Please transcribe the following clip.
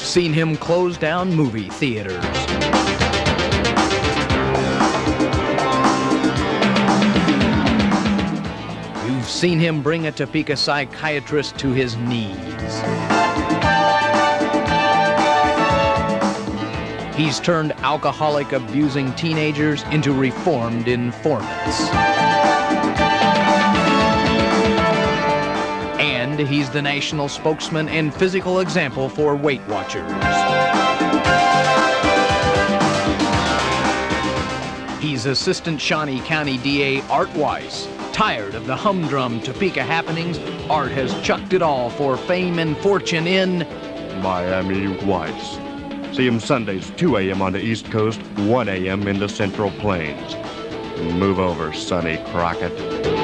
seen him close down movie theaters. You've seen him bring a Topeka psychiatrist to his knees. He's turned alcoholic, abusing teenagers into reformed informants. And he's the national spokesman and physical example for Weight Watchers. He's Assistant Shawnee County DA Art Weiss. Tired of the humdrum Topeka happenings, Art has chucked it all for fame and fortune in Miami. Weiss. See him Sundays, 2 a.m. on the East Coast, 1 a.m. in the Central Plains. Move over, Sonny Crockett.